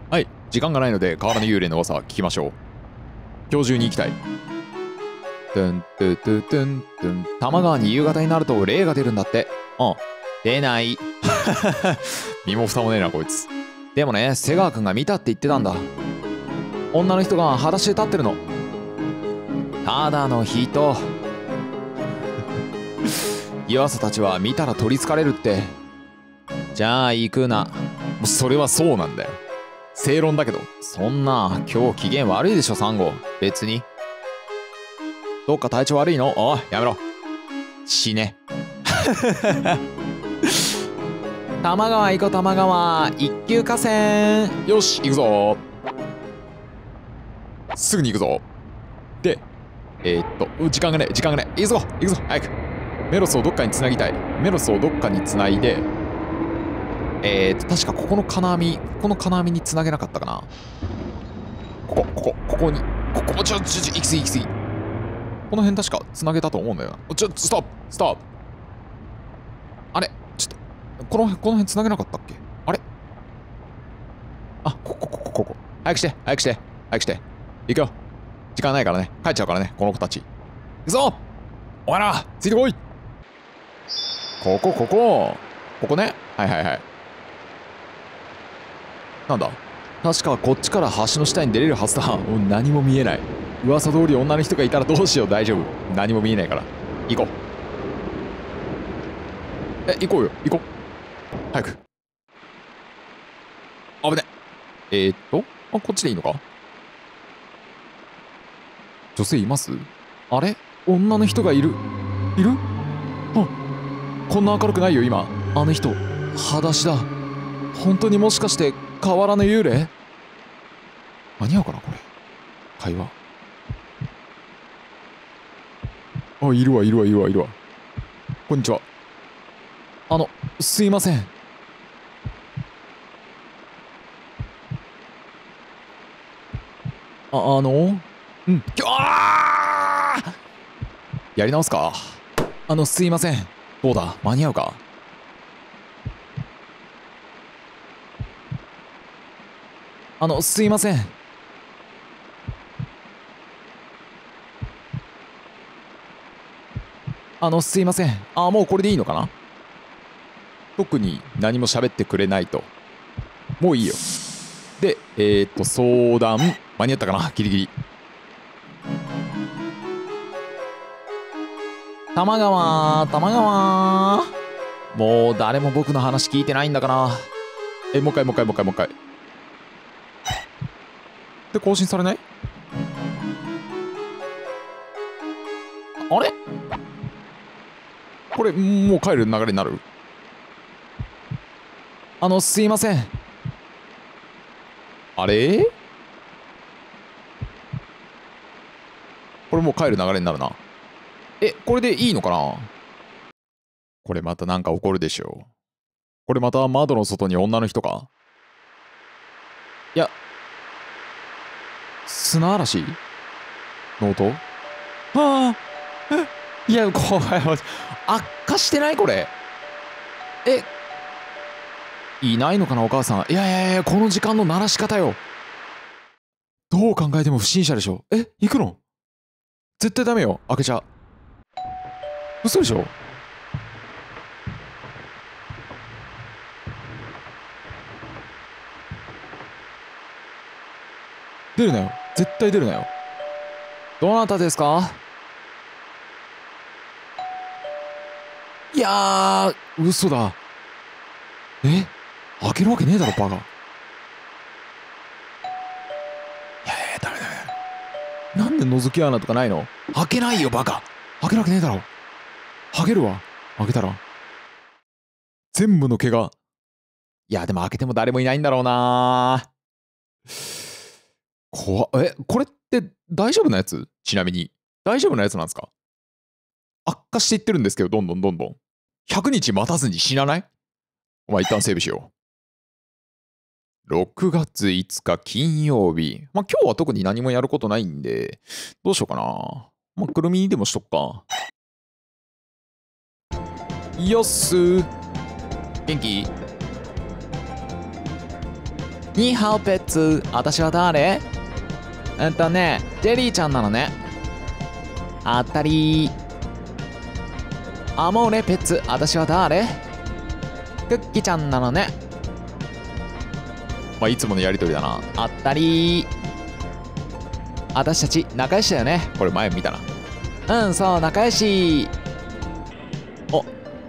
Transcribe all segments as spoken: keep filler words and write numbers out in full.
はい、時間がないので河原の幽霊の噂聞きましょう。今日中に行きたい。トゥントゥトゥトゥントゥン。多摩川に夕方になると霊が出るんだって。うん、出ない。身も蓋もねえなこいつ。でもね、瀬川くんが見たって言ってたんだ。女の人が裸足で立ってるの。ただの人。岩佐たちは見たら取りつかれるって。じゃあ行くな。もうそれはそうなんだよ。正論だけど。そんな今日機嫌悪いでしょサンゴ。別に。どっか体調悪いの？おいやめろ。死ね。多摩川行こう多摩川。一級河川。よし行くぞ。すぐに行くぞ。でえー、っと時間がね時間がね行くぞ行くぞ早く。メロスをどっかにつなぎたい。メロスをどっかにつないで、えーと、確かここの金網、ここの金網につなげなかったかな。ここ、ここ、ここに、ここ、ちょ、ちょ、ちょ、行き過ぎ、行き過ぎ。この辺確かつなげたと思うんだよな。ちょ、ストップ、ストップ。あれちょっと、この、この辺つなげなかったっけ？あれあ、ここ、ここ、ここ。早くして、早くして、早くして。行くよ。時間ないからね。帰っちゃうからね、この子たち。行くぞ！お前ら、ついてこい！ここ、ここ。ここね。はいはいはい。なんだ？確かこっちから橋の下に出れるはずだ。もう何も見えない。噂通り女の人がいたらどうしよう。大丈夫。何も見えないから。行こう。え、行こうよ。行こう。早く。危ね。えー、っと、あ、こっちでいいのか？女性います？あれ？女の人がいる。いる？あ、こんな明るくないよ今。あの人裸足だ。本当にもしかして河原の幽霊？間に合うかなこれ会話。あ、いるわいるわいるわいるわ。こんにちは。あのすいません。ああのうんきょあーやり直すか。あのすいません。どうだ間に合うか。あのすいません。あのすいません。あ、もうこれでいいのかな。特に何も喋ってくれないともういいよ。でえー、っと相談間に合ったかなギリギリ。多摩川多摩川。もう誰も僕の話聞いてないんだから。え、もう一回もう一回もう一回もう一回で更新されない？あれこれもう帰る流れになる？あのすいません。あれこれもう帰る流れになるな。え、これでいいのかな。これまたなんか起こるでしょう。これまた窓の外に女の人か。いや砂嵐の音。はあいや怖い。悪化してないこれ。えいないのかなお母さん。いやいやいやこの時間の鳴らし方よ。どう考えても不審者でしょ。え行くの？絶対ダメよ開けちゃ。嘘でしょ。出るなよ絶対出るなよ。どなたですか？いやー嘘だ。え開けるわけねえだろバカ。いやいやダメダメ。なんで覗き穴とかないの？開けないよバカ。開けるわけねえだろ。ハゲるわ開けたら全部の毛が。いやでも開けても誰もいないんだろうな。怖っ。えこれって大丈夫なやつ？ちなみに大丈夫なやつなんですか？悪化していってるんですけどどんどんどんどん。ひゃくにち待たずに死なない？お前一旦セーブしよう。ろくがついつか金曜日。まあ今日は特に何もやることないんでどうしようかな。まあくるみにでもしとくか。よっすー元気？ ニーハオペッツ、私は誰？えっとね、ジェリーちゃんなのね。あったりー。アモーレペッツ、私は誰？クッキーちゃんなのね。まあいつものやりとりだな。あったりー。私たち仲良しだよね。これ前見たな。うん、そう、仲良し。お、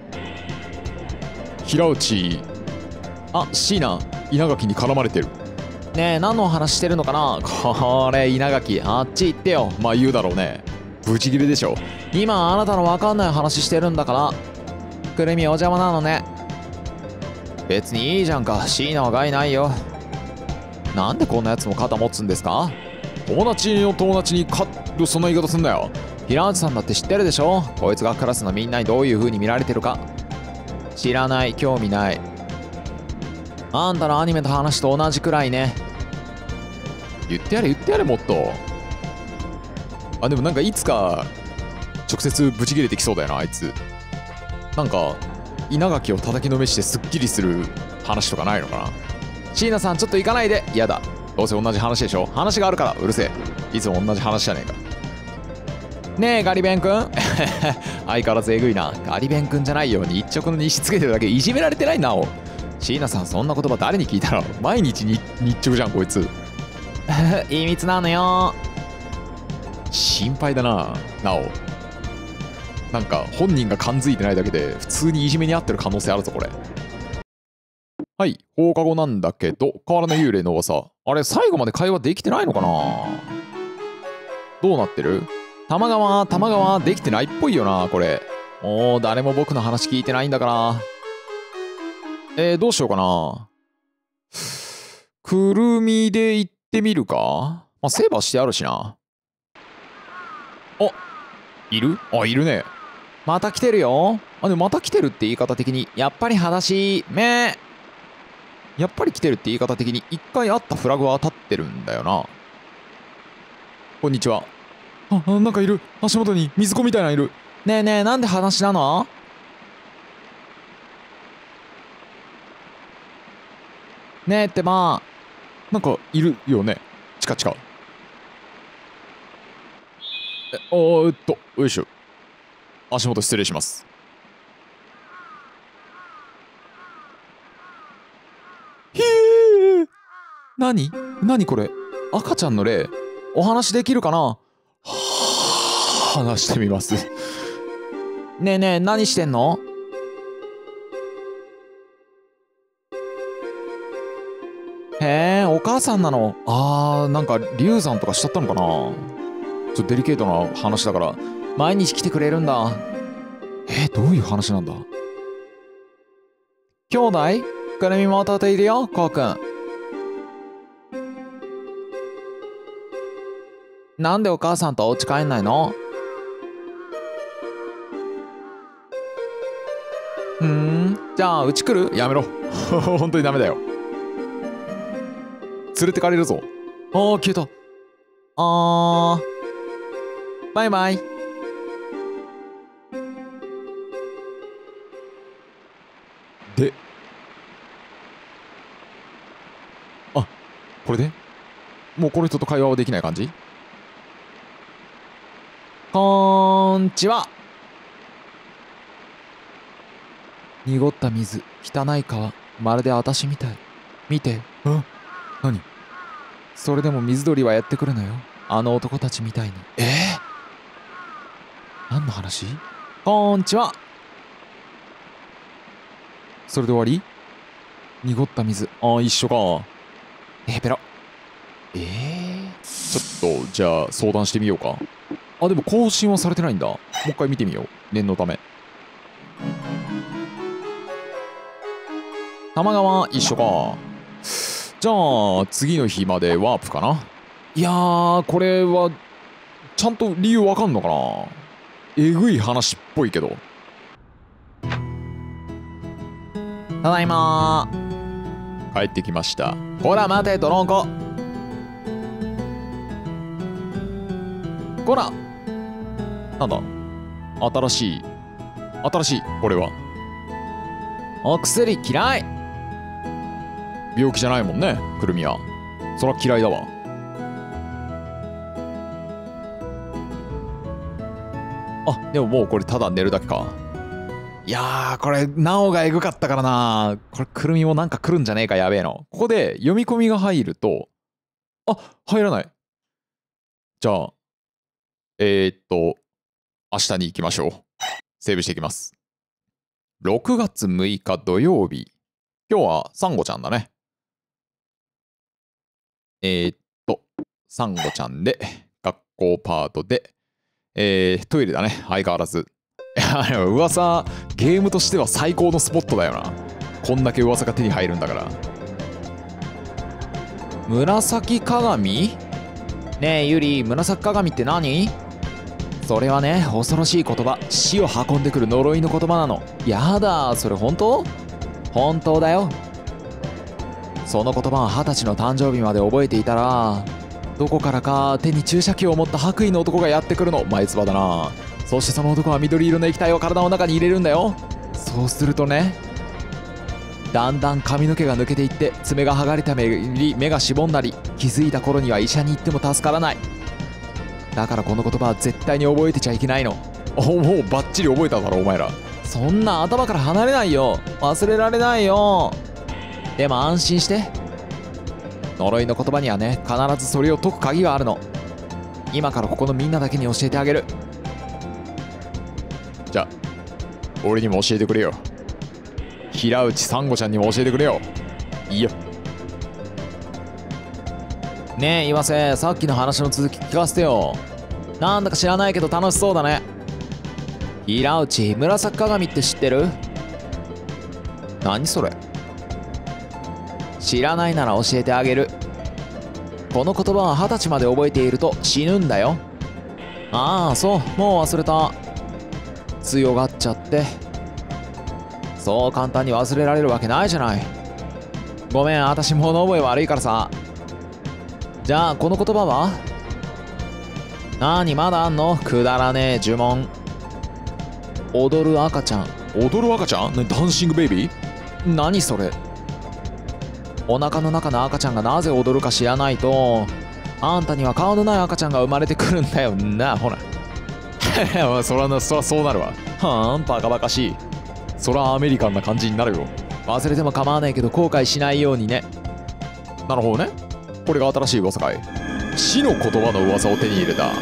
平内。あ、椎名、稲垣に絡まれてる。ねえ、何の話してるのかな。これ稲垣、あっち行ってよ。まあ言うだろうね。ブチギレでしょ。今あなたの分かんない話してるんだから。くるみお邪魔なのね。別にいいじゃんか。椎名は害ないよ。なんでこんなやつも肩持つんですか？友達の友達にかそんな言い方すんだよ。平内さんだって知ってるでしょ。こいつがクラスのみんなにどういう風に見られてるか。知らない、興味ない。あんたのアニメの話と同じくらいね。言ってやれ言ってやれもっと。あ、でもなんかいつか直接ブチ切れてきそうだよなあいつ。なんか稲垣を叩きのめしてスッキリする話とかないのかな。椎名さんちょっと行かないで。やだ、どうせ同じ話でしょ。話があるからうるせえ。いつも同じ話じゃねえか。ねえガリベンくん相変わらずえぐいな。ガリベンくんじゃないように一直の日つけてるだけ。いじめられてないなお。椎名さんそんな言葉誰に聞いたの。毎日に日直じゃんこいつ秘密なのよ。心配だななお。なんか本人が感づいてないだけで普通にいじめにあってる可能性あるぞこれ。はい、放課後なんだけど変わらない幽霊の噂。あれ最後まで会話できてないのかな。どうなってる？玉川玉川できてないっぽいよなこれ。おー、誰も僕の話聞いてないんだから。えー、どうしようかな。くるみで行ってみるか。まあセーバーしてあるしな。あ、いる？あ、いるね。また来てるよ。あ、でもまた来てるって言い方的にやっぱり裸足めやっぱり来てるって言い方的に一回あったフラグは当たってるんだよな。こんにちは。あ、あ、なんかいる。足元に水子みたいなのいる。ねえねえ、なんで裸足なの？ねえってば。なんかいるよね。チカチカ。え、おーっと、よいしょ。足元失礼します。ひえー。何？何これ？赤ちゃんの霊。お話できるかな？はあ、話してみます。ねえねえ、何してんの？へえ、お母さんなの。あー、なんか流産とかしちゃったのかな。ちょっとデリケートな話だから毎日来てくれるんだ。えー、どういう話なんだ。兄弟？くるみも弟いるよ、こうくん。なんでお母さんとお家帰んないの？ふーん、じゃあうち来る？やめろ本当にダメだよ。連れてかれるぞ。あー、消えた。あー、バイバイ。で、あ、これでもうこの人と会話はできない感じ？こんちは。濁った水、汚い川、まるで私みたい。見て。あ、何？それでも水鳥はやってくるのよ。あの男たちみたいに。えー、何の話？こんちは。それで終わり？濁った水。ああ、一緒か。えー、ペラ。えー、ちょっと、じゃあ相談してみようか。あ、でも更新はされてないんだ。もう一回見てみよう。念のため。玉川一緒か。じゃあ次の日までワープかな。いやー、これはちゃんと理由わかんのかな。えぐい話っぽいけど。ただいまー。帰ってきました。ほら待てドロンコ。こら、なんだ新しい新しいこれは。お薬嫌い。 病気じゃないもんね、くるみは。そら嫌いだわ。あ、でももうこれただ寝るだけか。いやー、これ、なおがエグかったからな。これ、くるみもなんか来るんじゃねえか、やべえの。ここで読み込みが入ると、あ、入らない。じゃあ、えー、っと、明日に行きましょう。セーブしていきます。ろくがつむいか土曜日。今日はサンゴちゃんだね。えー、っと、サンゴちゃんで、学校パートで、えー、トイレだね、相変わらず。いや、噂、ゲームとしては最高のスポットだよな。こんだけ噂が手に入るんだから。紫鏡？ねえ、ユリ、紫鏡って何？それはね、恐ろしい言葉、死を運んでくる呪いの言葉なの。やだ、それ本当？本当だよ。その言葉は二十歳の誕生日まで覚えていたら、どこからか手に注射器を持った白衣の男がやってくるの。前つばだな。そしてその男は緑色の液体を体の中に入れるんだよ。そうするとね、だんだん髪の毛が抜けていって爪が剥がれたり目がしぼんだり、気づいた頃には医者に行っても助からない。だからこの言葉は絶対に覚えてちゃいけないの。お、もうバッチリ覚えただろお前ら。そんな頭から離れないよ。忘れられないよ。でも安心して、呪いの言葉にはね、必ずそれを解く鍵があるの。今からここのみんなだけに教えてあげる。じゃあ俺にも教えてくれよ。平内サンゴちゃんにも教えてくれよ。いいよ。ねえ岩瀬、さっきの話の続き聞かせてよ。なんだか知らないけど楽しそうだね。平内、紫鏡って知ってる？何それ？知らないなら教えてあげる。この言葉は二十歳まで覚えていると死ぬんだよ。ああ、そう、もう忘れた。強がっちゃって。そう簡単に忘れられるわけないじゃない。ごめん、私物覚え悪いからさ。じゃあこの言葉は？なにまだあんの？くだらねえ呪文。踊る赤ちゃん。踊る赤ちゃん？ダンシングベイビー？何それ？お腹の中の赤ちゃんがなぜ踊るか知らないと、あんたには顔のない赤ちゃんが生まれてくるんだよな。ほらそらな、そらそうなるわ。はあん、バカバカしい。そらアメリカンな感じになるよ。忘れても構わないけど後悔しないようにね。なるほどね。これが新しい噂かい。死の言葉の噂を手に入れた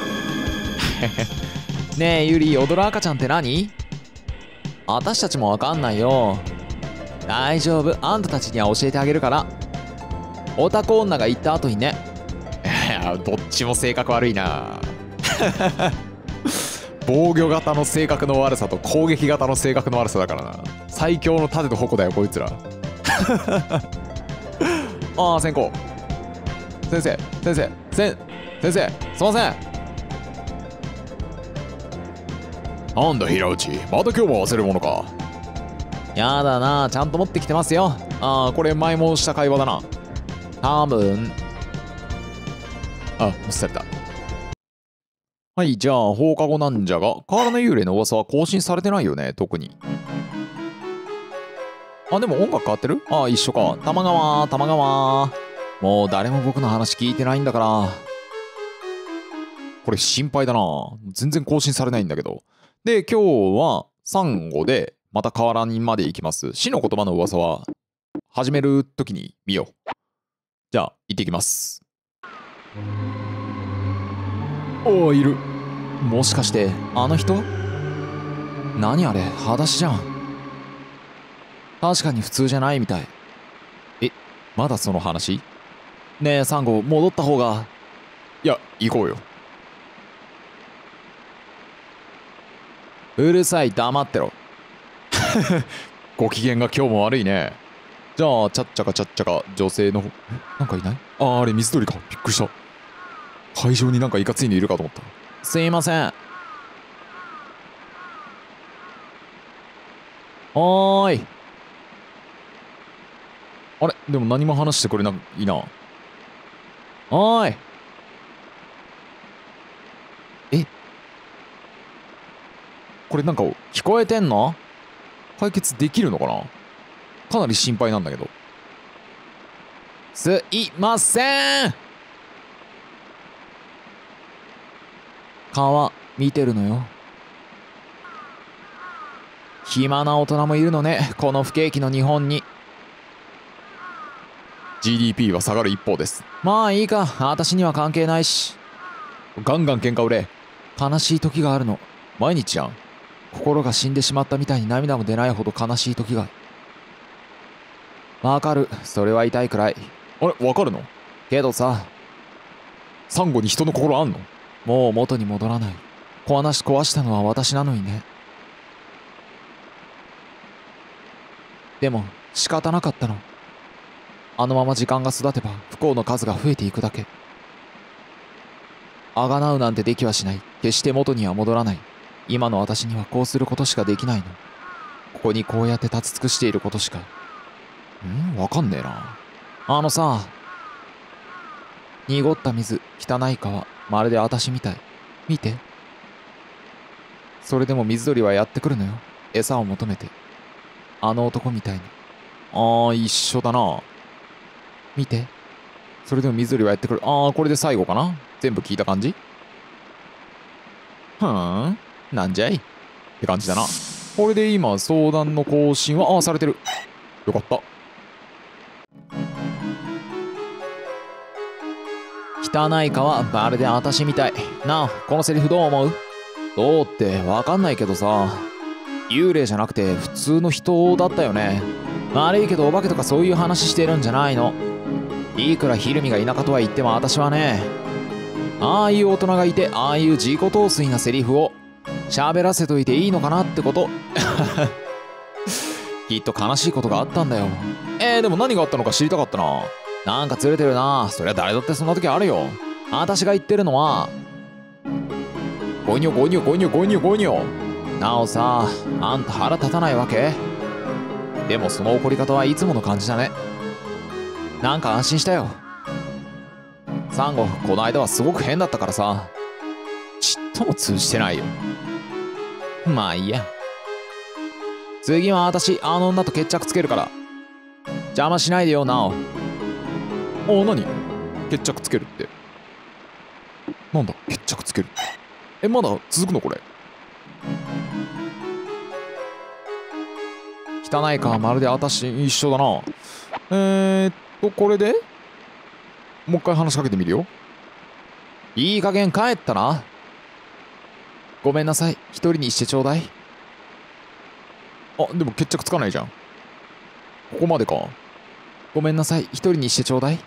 ねえユリ、踊る赤ちゃんって何？私たちもわかんないよ。大丈夫、あんたたちには教えてあげるから。オタク女が言った後にね。いや、どっちも性格悪いな防御型の性格の悪さと攻撃型の性格の悪さだからな。最強の盾と矛だよこいつらああ、先行。先生先生先先生、すいません。なんだ平内、また今日も忘れ物か。やだな、ちゃんと持ってきてますよ。ああ、これ前もした会話だな。多分。あ、無視された。はい、じゃあ放課後なんじゃが、河原の幽霊の噂は更新されてないよね、特に。あ、でも音楽変わってる？ああ、一緒か。玉川、玉川。もう誰も僕の話聞いてないんだから。これ心配だな。全然更新されないんだけど。で、今日はサンゴで、また河原にまで行きます。死の言葉の噂は始めるときに見よう。じゃあ行ってきます。おお、いる。もしかしてあの人？何あれ、裸足じゃん。確かに普通じゃないみたい。え、まだその話？ねえサンゴ、戻った方が。いや、行こうよ。うるさい、黙ってろご機嫌が今日も悪いね。じゃあ、ちゃっちゃかちゃっちゃか、女性の。なんかいない？ああ、あれ水鳥か。びっくりした。会場になんかいかついのいるかと思った。すいません。おーい。あれでも何も話してくれないな。おーい。え、これなんか聞こえてんの？解決できるのかな？かなり心配なんだけど。 すいません。川見てるのよ。暇な大人もいるのね、この不景気の日本に。ジーディーピー は下がる一方です。まあいいか、私には関係ないし。ガンガン喧嘩売れ。悲しい時があるの。毎日じゃん。心が死んでしまったみたいに涙も出ないほど悲しい時が。わかる。それは痛いくらい。あれ、わかるの？けどさ、サンゴに人の心あんの？もう元に戻らない。壊し壊したのは私なのにね。でも仕方なかったの。あのまま時間が育てば不幸の数が増えていくだけ。あがなうなんてできはしない。決して元には戻らない。今の私にはこうすることしかできないの。ここにこうやって立ち尽くしていることしか。ん？わかんねえな。あのさ、濁った水、汚い川、まるで私みたい。見て。それでも水鳥はやってくるのよ。餌を求めて。あの男みたいに。ああ、一緒だな。見て。それでも水鳥はやってくる。ああ、これで最後かな？全部聞いた感じ？ふーん。なんじゃいって感じだな。これで今、相談の更新は、ああ、されてる。よかった。汚い川、まるで私みたい。なあ、このセリフどう思う？どうってわかんないけどさ、幽霊じゃなくて普通の人だったよね。悪いけどお化けとかそういう話してるんじゃないの。いくらヒルミが田舎とは言っても私はね、ああいう大人がいてああいう自己陶酔なセリフを喋らせといていいのかなってこと。きっと悲しいことがあったんだよ。えー、でも何があったのか知りたかったな。なんかずれてるな。そりゃ誰だってそんな時あるよ。私が言ってるのは、ゴニョゴニョゴニョゴニョゴニョ。なおさ、あんた腹立たないわけ？でもその怒り方はいつもの感じだね。なんか安心したよ。サンゴ、この間はすごく変だったからさ。ちっとも通じてないよ。まあいいや。次は私、あの女と決着つけるから。邪魔しないでよ、なお。お、何？決着つけるって。なんだ、決着つける。え、まだ続くのこれ。汚いか、まるで私一緒だな。えーっと、これでもう一回話しかけてみるよ。いい加減帰ったな。ごめんなさい、一人にしてちょうだい。あ、でも決着つかないじゃん。ここまでか。ごめんなさい、一人にしてちょうだい。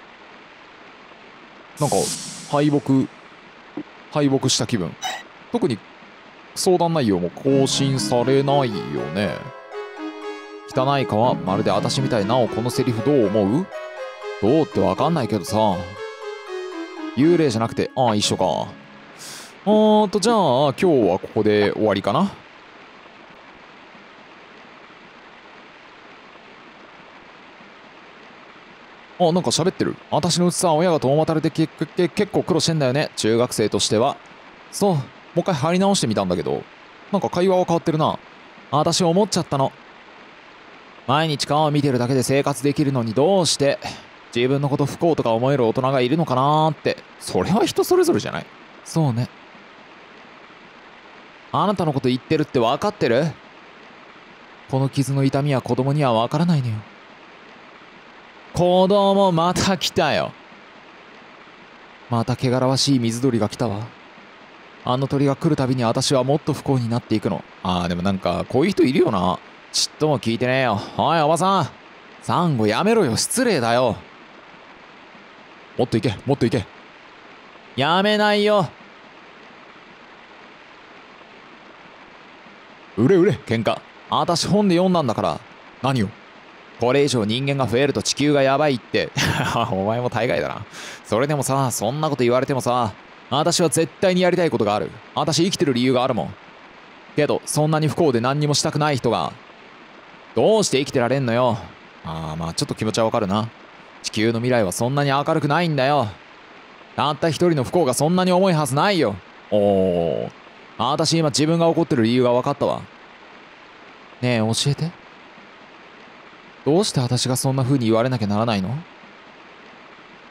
なんか、敗北、敗北した気分。特に相談内容も更新されないよね。汚い川、まるで私みたい。なお、このセリフどう思う？どうってわかんないけどさ。幽霊じゃなくて、ああ、一緒か。あーと、じゃあ、今日はここで終わりかな。あ、なんか喋ってる。私のうちさ、親が共働れてけけ結構苦労してんだよね。中学生としては。そう、もう一回貼り直してみたんだけど、なんか会話は変わってるな。私思っちゃったの。毎日川を見てるだけで生活できるのにどうして自分のこと不幸とか思える大人がいるのかなーって。それは人それぞれじゃない？そうね。あなたのこと言ってるって分かってる？この傷の痛みは子供には分からないのよ。子供また来たよ。また汚らわしい水鳥が来たわ。あの鳥が来るたびに私はもっと不幸になっていくの。あー、でもなんかこういう人いるよな。ちっとも聞いてねえよ。おいおばさん、サンゴやめろよ、失礼だよ。もっといけ、もっといけ。やめないよ。売れ売れ、喧嘩。あたし本で読んだんだから。何を？これ以上人間が増えると地球がやばいって。お前も大概だな。それでもさ、そんなこと言われてもさ、あたしは絶対にやりたいことがある。あたし生きてる理由があるもん。けど、そんなに不幸で何にもしたくない人が、どうして生きてられんのよ。ああ、まあちょっと気持ちはわかるな。地球の未来はそんなに明るくないんだよ。たった一人の不幸がそんなに重いはずないよ。おお。あたし今自分が怒ってる理由が分かったわ。ねえ、教えて。どうして私がそんな風に言われなきゃならないの？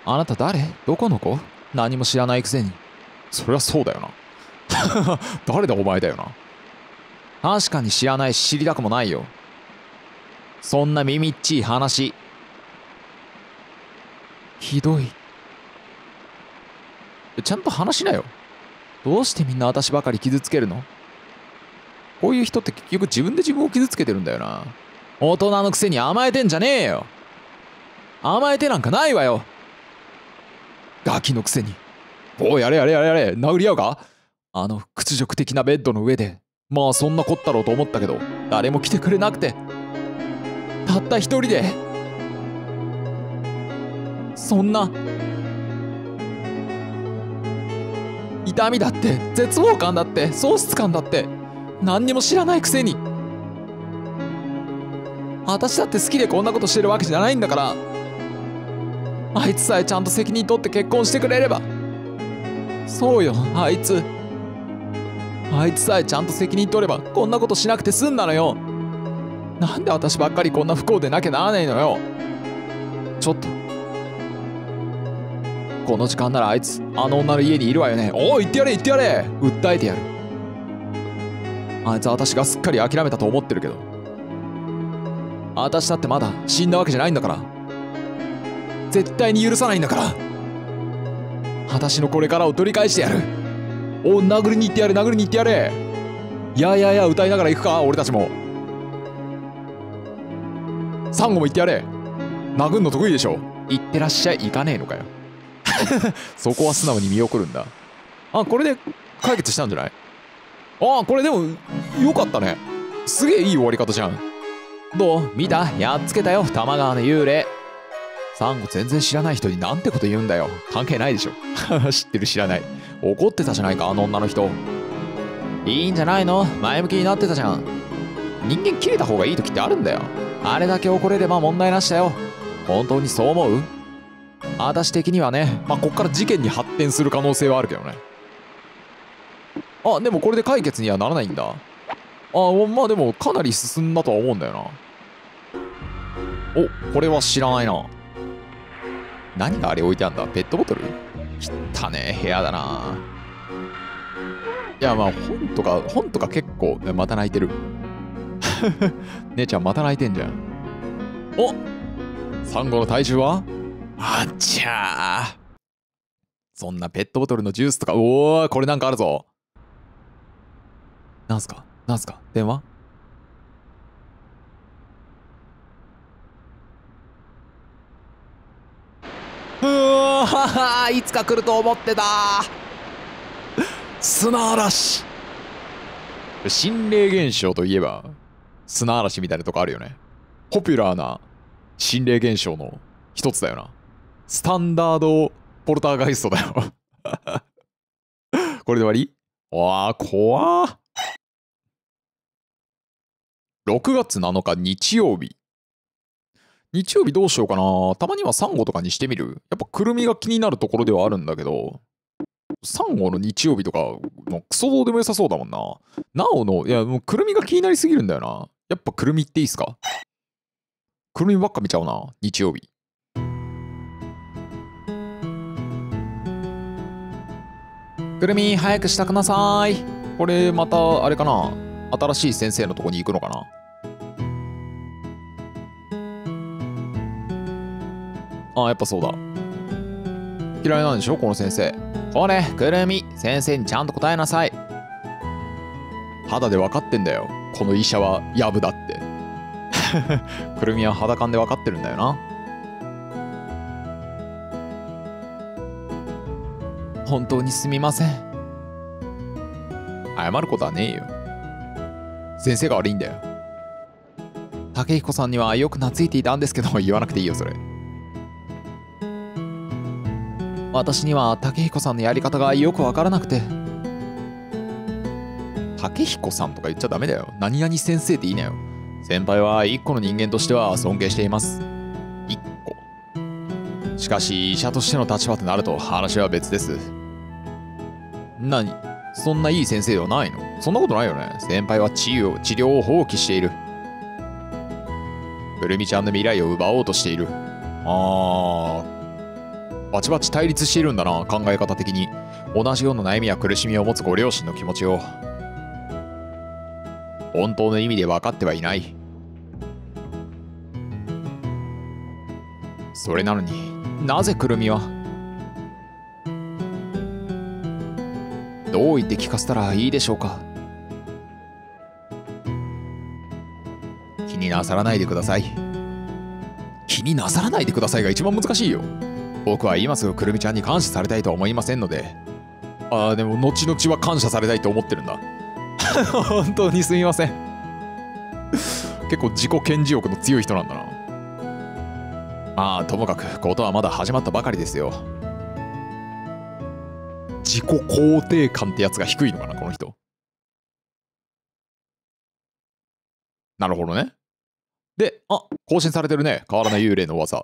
あなた誰？どこの子？何も知らないくせに。そりゃそうだよな。誰だお前だよな。確かに知らないし知りたくもないよ。そんな耳っちい話。ひどい。ちゃんと話しなよ。どうしてみんな私ばかり傷つけるの？こういう人って結局自分で自分を傷つけてるんだよな。大人のくせに甘えてんじゃねえよ。甘えてなんかないわよ。ガキのくせに。おうやれやれやれやれ。殴り合うか？あの屈辱的なベッドの上で。まあそんなこったろうと思ったけど誰も来てくれなくて、たった一人でそんな痛みだって絶望感だって喪失感だって何にも知らないくせに。私だって好きでこんなことしてるわけじゃないんだから。あいつさえちゃんと責任取って結婚してくれれば。そうよ、あいつあいつさえちゃんと責任取ればこんなことしなくて済んだのよ。なんで私ばっかりこんな不幸でなきゃならないのよ。ちょっとこの時間ならあいつあの女の家にいるわよね。おお言ってやれ言ってやれ。訴えてやる。あいつは私がすっかり諦めたと思ってるけど、私だってまだ死んだわけじゃないんだから。絶対に許さないんだから。私のこれからを取り返してやる。お殴りに行ってやれ殴りに行ってやれ。いやいやいや歌いながら行くか俺たちも。サンゴも行ってやれ。殴んの得意でしょ。行ってらっしゃい。行かねえのかよ。そこは素直に見送るんだ。あ、これで解決したんじゃない？ああ、これでもよかったね。すげえいい終わり方じゃん。どう？見た？やっつけたよ多摩川の幽霊。サンゴ全然知らない人になんてこと言うんだよ。関係ないでしょ。知ってる知らない。怒ってたじゃないかあの女の人。いいんじゃないの？前向きになってたじゃん。人間切れた方がいい時ってあるんだよ。あれだけ怒れれば問題なしだよ。本当にそう思う？私的にはね。まあこっから事件に発展する可能性はあるけどね。あ、でもこれで解決にはならないんだ。あ、まあでもかなり進んだとは思うんだよな。お、これは知らないな。何があれ置いてあんだ？ペットボトル？汚ねえ部屋だな。いやまあ本とか本とか結構また泣いてる。姉ちゃんまた泣いてんじゃん。お、サンゴの体重は？あっちゃー。そんなペットボトルのジュースとか、おおこれなんかあるぞ。なんすかなんすか電話？うわーいつか来ると思ってた。砂嵐。心霊現象といえば砂嵐みたいなとこあるよね。ポピュラーな心霊現象の一つだよな。スタンダードポルターガイストだよ。これで終わり？わあ怖ー。ろくがつなのか日曜日。日曜日どうしようかな。たまにはサンゴとかにしてみる？やっぱくるみが気になるところではあるんだけど、サンゴの日曜日とかもうクソどうでも良さそうだもんな。なおの、いやもうくるみが気になりすぎるんだよな。やっぱくるみっていいっすか？くるみばっか見ちゃうな日曜日。くるみ早くしたくなさい。これまたあれかな、新しい先生のとこに行くのかな。ああやっぱそうだ。嫌いなんでしょこの先生。これくるみ先生にちゃんと答えなさい。肌で分かってんだよこの医者はヤブだって。くるみは肌感で分かってるんだよな。本当にすみません。謝ることはねえよ。先生が悪いんだよ。武彦さんにはよく懐いていたんですけど言わなくていいよそれ。私には武彦さんのやり方がよく分からなくて。武彦さんとか言っちゃダメだよ。何々先生っていいなよ。先輩は一個の人間としては尊敬しています。一個。しかし医者としての立場となると話は別です。何？そんないい先生ではないの？そんなことないよね。先輩は治療、治療を放棄している。くるみちゃんの未来を奪おうとしている。あー。 バチバチ対立しているんだな、考え方的に。同じような悩みや苦しみを持つご両親の気持ちを本当の意味で分かってはいない。それなのになぜくるみは。どう言って聞かせたらいいでしょうか。気になさらないでください。気になさらないでくださいが一番難しいよ。僕は今すぐくるみちゃんに感謝されたいとは思いませんので。ああ、でも後々は感謝されたいと思ってるんだ。本当にすみません。結構自己顕示欲の強い人なんだな。まあともかくことはまだ始まったばかりですよ。自己肯定感ってやつが低いのかな、この人。なるほどね。で、あ、更新されてるね。変わらない幽霊の噂。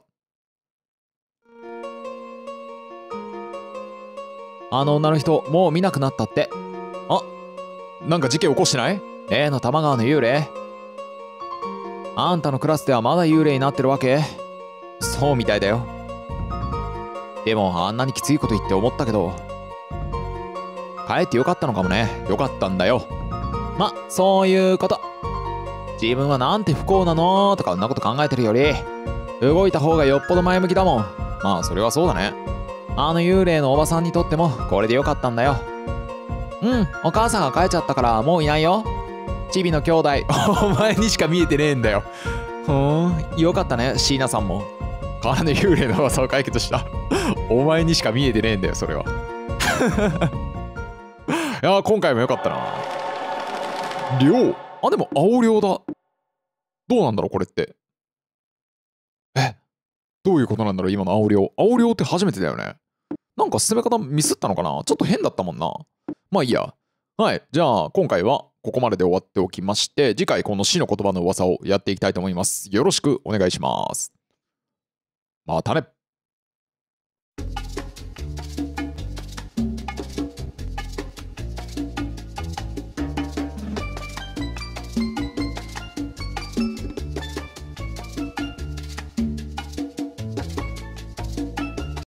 あの女の人、もう見なくなったって。あ、なんか事件起こしてない？例の多摩川の幽霊？あんたのクラスではまだ幽霊になってるわけ？そうみたいだよ。でもあんなにきついこと言って思ったけど、帰ってよかったのかもね。よかったんだよ。ま、そういうこと。自分はなんて不幸なのとかそんなこと考えてるより、動いた方がよっぽど前向きだもん。まあそれはそうだね。あの幽霊のおばさんにとってもこれでよかったんだよ。うん、お母さんが帰っちゃったからもういないよ。チビの兄弟、お前にしか見えてねえんだよ。ふーん、よかったね、椎名さんも。川の幽霊の噂を解決した。お前にしか見えてねえんだよ、それは。いやー、今回もよかったな。量、あ、でも青量だ。どうなんだろう、これって。え、どういうことなんだろう、今の青量。青量って初めてだよね。なんか進め方ミスったのかな？ちょっと変だったもんな。まあいいや。はい。じゃあ、今回はここまでで終わっておきまして、次回この死の言葉の噂をやっていきたいと思います。よろしくお願いします。またね。